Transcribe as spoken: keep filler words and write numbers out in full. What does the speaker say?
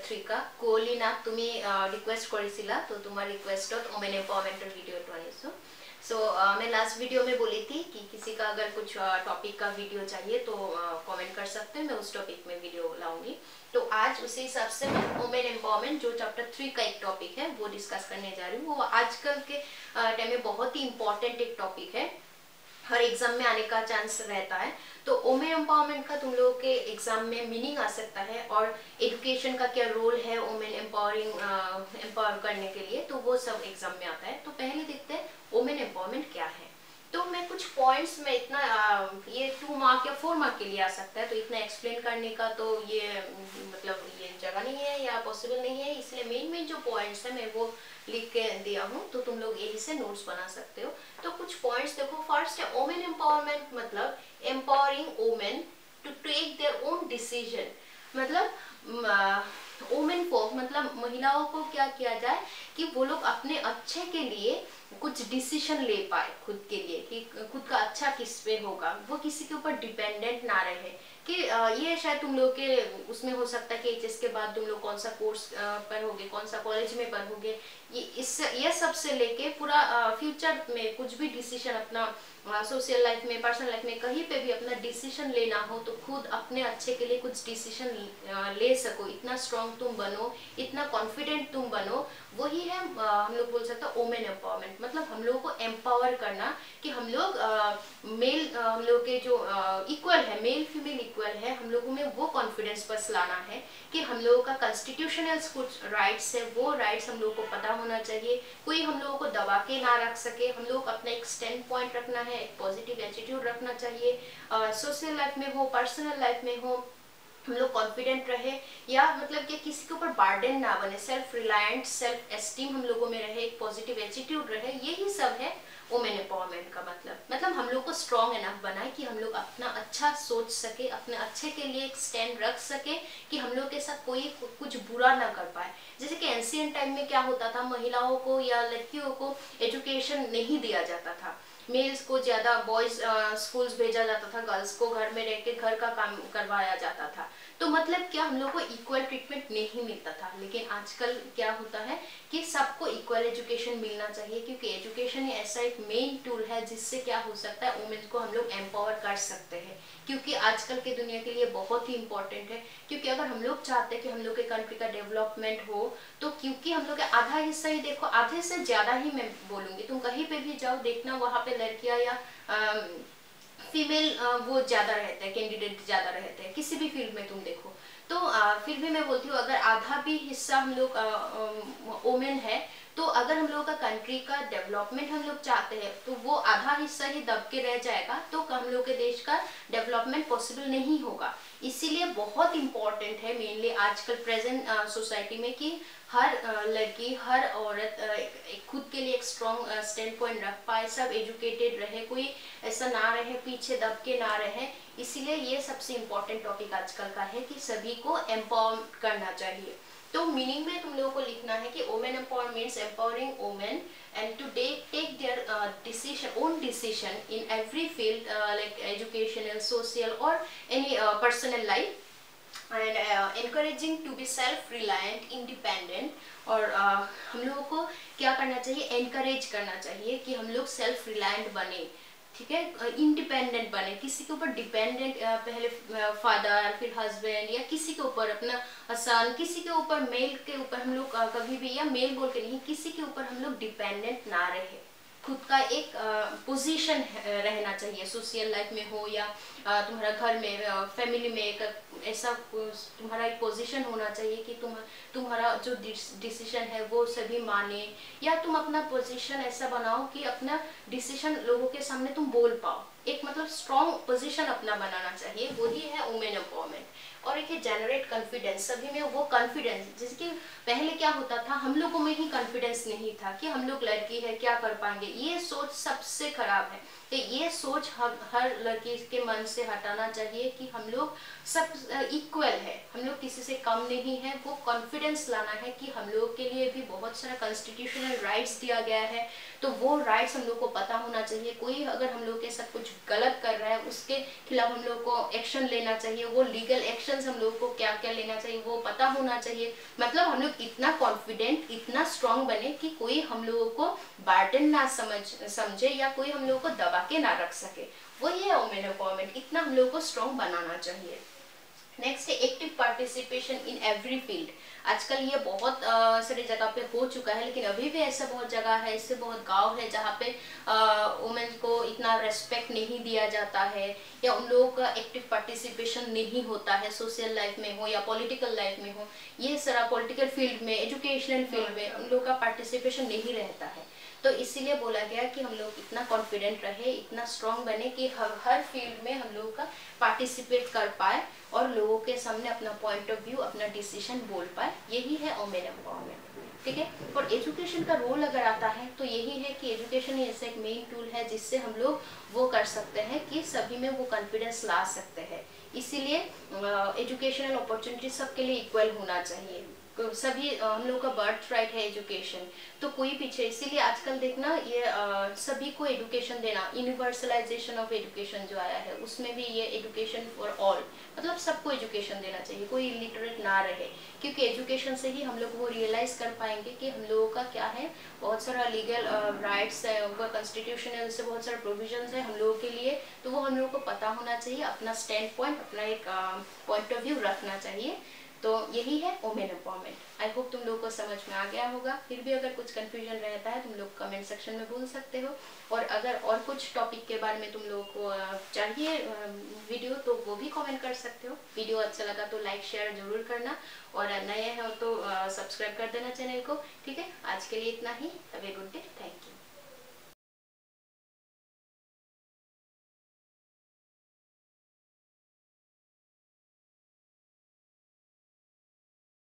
Three का कोलिना তুমি request কৰিছিলা तो तुम्हार रिक्वेस्टत वुमेन एम्पावरमेंटर वीडियो तो आनिছো। सो मैं लास्ट वीडियो में बोली थी कि किसी का अगर कुछ टॉपिक का वीडियो चाहिए तो कमेंट कर सकते हैं, मैं उस टॉपिक में वीडियो लाऊंगी। तो आज उसी हिसाब से मैं वुमेन एम्पावरमेंट जो चैप्टर थ्री का एक टॉपिक है वो डिस्कस करने जा रही हूँ। वो आजकल के टाइम में बहुत ही इम्पोर्टेंट एक टॉपिक है, हर एग्जाम में आने का चांस रहता है। तो वुमेन एम्पावरमेंट का तुम लोगों के एग्जाम में मीनिंग आ सकता है और एजुकेशन का क्या रोल है वुमेन एम्पावरिंग एम्पावर करने के लिए, तो वो सब एग्जाम में आता है। तो पहले देखते हैं वुमेन एम्पावरमेंट क्या है। तो मैं कुछ पॉइंट्स में इतना आ, ये टू मार्क या फोर मार्क के लिए आ सकता है, तो इतना एक्सप्लेन करने का तो ये मतलब ये जगह नहीं है या पॉसिबल नहीं है, इसलिए मेन मेन जो पॉइंट्स है मैं वो लिख के दिया हूँ, तो तुम लोग यही से नोट्स बना सकते हो। तो कुछ पॉइंट्स देखो। फर्स्ट है वुमेन एम्पावरमेंट मतलब empowering women to take their own decision. मतलब वुमेन को मतलब महिलाओं को क्या किया जाए कि वो लोग अपने अच्छे के लिए कुछ डिसीजन ले पाए खुद के लिए, कि खुद का अच्छा किस पे होगा, वो किसी के ऊपर डिपेंडेंट ना रहे। कि ये शायद तुम लोग के उसमें हो सकता है कि एचएस के बाद तुम लोग कौन सा कोर्स पर होगे, कौन सा कॉलेज में पढ़ोगे, ये इस ये सब से लेके पूरा फ्यूचर में कुछ भी डिसीजन अपना सोशल लाइफ में, पर्सनल लाइफ में कहीं पे भी अपना डिसीजन लेना हो तो खुद अपने अच्छे के लिए कुछ डिसीजन ले सको, इतना स्ट्रांग तुम बनो, इतना कॉन्फिडेंट तुम बनो, वही है हम लोग बोल सकते हैं वुमेन एम्पावरमेंट। मतलब हम लोगों को एम्पावर करना कि हम लोग मेल हम लोग के जो इक्वल है, मेल फीमेल इक्वल है, हम लोगों में वो कॉन्फिडेंस बस लाना है कि हम लोगों का कॉन्स्टिट्यूशनल कुछ राइट्स है, वो राइट्स हम लोगों को पता होना चाहिए, कोई हम लोगों को दबा के ना रख सके। हम लोग अपना एक स्टैंड पॉइंट रखना है, एक पॉजिटिव एटीट्यूड रखना चाहिए, सोशल लाइफ में हो, पर्सनल लाइफ में हो, हम लोग कॉन्फिडेंट रहे, या मतलब कि किसी के ऊपर बर्डन ना बने, सेल्फ रिलायंट, सेल्फ एस्टीम हम लोगों में रहे, एक पॉजिटिव एटीट्यूड रहे, यही सब है वुमेन एम्पावरमेंट का मतलब। मतलब हम लोग को स्ट्रॉन्ग एनफ बनाए कि हम लोग अपना अच्छा सोच सके, अपने अच्छे के लिए एक स्टैंड रख सके, कि हम लोग के साथ कोई कुछ बुरा ना कर पाए। जैसे कि एंशिएंट टाइम में क्या होता था, महिलाओं को या लड़कियों को एजुकेशन नहीं दिया जाता था, मेल्स को ज्यादा बॉयज स्कूल्स भेजा जाता था, गर्ल्स को घर में रह के घर का काम करवाया जाता था। तो मतलब क्या हम लोग को इक्वल ट्रीटमेंट नहीं मिलता था। लेकिन आजकल क्या होता है कि सबको इक्वल एजुकेशन मिलना चाहिए, क्योंकि एजुकेशन ऐसा एक मेन टूल है जिससे क्या हो सकता है वुमेन को हम लोग एम्पावर कर सकते हैं, क्योंकि आजकल के दुनिया के लिए बहुत ही इंपॉर्टेंट है। क्योंकि अगर हम लोग चाहते हैं कि हम लोग के कंट्री का डेवलपमेंट हो, तो क्योंकि हम लोग का आधा हिस्सा ही देखो, आधे से ज्यादा ही मैं बोलूंगी, तुम कहीं पे भी जाओ देखना वहाँ पे लड़कियां या फीमेल वो ज्यादा रहते हैं, कैंडिडेट ज्यादा रहते हैं, किसी भी फील्ड में तुम देखो। तो आ, फिर भी मैं बोलती हूँ अगर आधा भी हिस्सा हम लोग वुमेन है, तो अगर हम लोगों का कंट्री का डेवलपमेंट हम लोग चाहते हैं तो वो आधा हिस्सा ही दब के रह जाएगा, तो हम लोग के देश का डेवलपमेंट पॉसिबल नहीं होगा। इसीलिए बहुत इंपॉर्टेंट है मेनली आजकल प्रेजेंट सोसाइटी में कि हर लड़की, हर औरत खुद के लिए एक स्ट्रॉन्ग स्टैंड पॉइंट रख पाए, सब एजुकेटेड रहे, कोई ऐसा ना रहे पीछे दब के ना रहे। इसीलिए ये सबसे इम्पोर्टेंट टॉपिक आजकल का है कि सभी को एम्पावर करना चाहिए। तो मीनिंग में तुम लोगों को लिखना है कि women empower means empowering women and to take their decision own decision in every field like educational, social और any personal life, and encouraging to be self reliant, independent. और uh, हम लोगों को क्या करना चाहिए, एनकरेज करना चाहिए कि हम लोग सेल्फ रिलायंट बने, ठीक है, इंडिपेंडेंट बने, किसी के ऊपर डिपेंडेंट पहले फादर फिर हस्बैंड या किसी के ऊपर अपना सन, किसी के ऊपर मेल के ऊपर हम लोग कभी भी, या मेल बोल के नहीं, किसी के ऊपर हम लोग डिपेंडेंट ना रहे। खुद का एक पोजीशन रहना चाहिए, सोशल लाइफ में हो या आ, तुम्हारा घर में, फैमिली में एक ऐसा तुम्हारा एक पोजीशन होना चाहिए कि तुम तुम्हारा जो डिसीजन है वो सभी माने, या तुम अपना पोजीशन ऐसा बनाओ कि अपना डिसीजन लोगों के सामने तुम बोल पाओ। एक मतलब स्ट्रॉन्ग पोजीशन अपना बनाना चाहिए, वही है वुमेन एम्पावरमेंट। और एक जनरेट कॉन्फिडेंस, सभी में वो कॉन्फिडेंस, जैसे कि पहले क्या होता था, हम लोगों में ही कॉन्फिडेंस नहीं था कि हम लोग लड़की है क्या कर पाएंगे, ये सोच सबसे खराब है। तो ये सोच हम हर लड़की के मन से हटाना चाहिए कि हम लोग सब इक्वल है, हम लोग किसी से कम नहीं है। वो कॉन्फिडेंस लाना है कि हम लोग के लिए भी बहुत बहुत सारा कॉन्स्टिट्यूशनल राइट्स दिया गया है, तो वो राइट्स हम लोग को पता होना चाहिए। कोई अगर हम लोग के साथ कुछ गलत कर रहा है उसके खिलाफ हम लोग को एक्शन लेना चाहिए, वो लीगल एक्शंस हम लोग को क्या क्या लेना चाहिए वो पता होना चाहिए। मतलब हम लोग इतना कॉन्फिडेंट, इतना स्ट्रांग बने कि कोई हम लोगों को बर्डन ना समझ समझे या कोई हम लोगों को दबा के ना रख सके। वही है वुमेन एम्पावरमेंट, इतना हम लोगों को स्ट्रांग बनाना चाहिए। नेक्स्ट है active participation in every field. आजकल ये बहुत सारी जगह पे हो चुका है, लेकिन अभी भी ऐसा बहुत जगह है, इससे बहुत गांव है जहाँ पे वुमेन को इतना रेस्पेक्ट नहीं दिया जाता है, या उन लोगों का एक्टिव पार्टिसिपेशन नहीं होता है, सोशल लाइफ में हो या पॉलिटिकल लाइफ में हो, ये सारा पॉलिटिकल फील्ड में, एजुकेशनल फील्ड में उन लोगों का पार्टिसिपेशन नहीं रहता है। तो इसीलिए बोला गया कि हम लोग इतना कॉन्फिडेंट रहे, इतना स्ट्रांग बने कि हर हर फील्ड में हम लोग का पार्टिसिपेट कर पाए और लोगों के सामने अपना पॉइंट ऑफ व्यू, अपना डिसीजन बोल पाए। यही है वुमेन एम्पावरमेंट, ठीक है। और एजुकेशन का रोल अगर आता है तो यही है कि एजुकेशन ही ऐसा एक मेन टूल है जिससे हम लोग वो कर सकते हैं कि सभी में वो कॉन्फिडेंस ला सकते हैं। इसीलिए एजुकेशनल अपॉर्चुनिटी सबके लिए इक्वल होना चाहिए। सभी हम लोग का बर्थ राइट है एजुकेशन, तो कोई पीछे, इसीलिए आजकल देखना ये आ, सभी को एजुकेशन देना, यूनिवर्सलाइजेशन ऑफ एजुकेशन जो आया है उसमें भी ये एजुकेशन फॉर ऑल, मतलब सबको एजुकेशन देना चाहिए, कोई इलिटरेट ना रहे, क्योंकि एजुकेशन से ही हम लोग वो रियलाइज कर पाएंगे कि हम लोगों का क्या है, बहुत सारा लीगल राइट्स है, उनका कॉन्स्टिट्यूशन है, उससे बहुत सारे प्रोविजंस है हम लोगों के लिए, तो वो हम लोगों को पता होना चाहिए, अपना स्टैंड पॉइंट, अपना एक पॉइंट ऑफ व्यू रखना चाहिए। तो यही है वुमेन एम्पावरमेंट। आई होप तुम लोग को समझ में आ गया होगा। फिर भी अगर कुछ कंफ्यूजन रहता है तुम लोग कमेंट सेक्शन में बोल सकते हो, और अगर और कुछ टॉपिक के बारे में तुम लोगों को चाहिए वीडियो तो वो भी कमेंट कर सकते हो। वीडियो अच्छा लगा तो लाइक शेयर जरूर करना, और नए हो तो सब्सक्राइब कर देना चैनल को, ठीक है। आज के लिए इतना ही। Have a good day, thank you.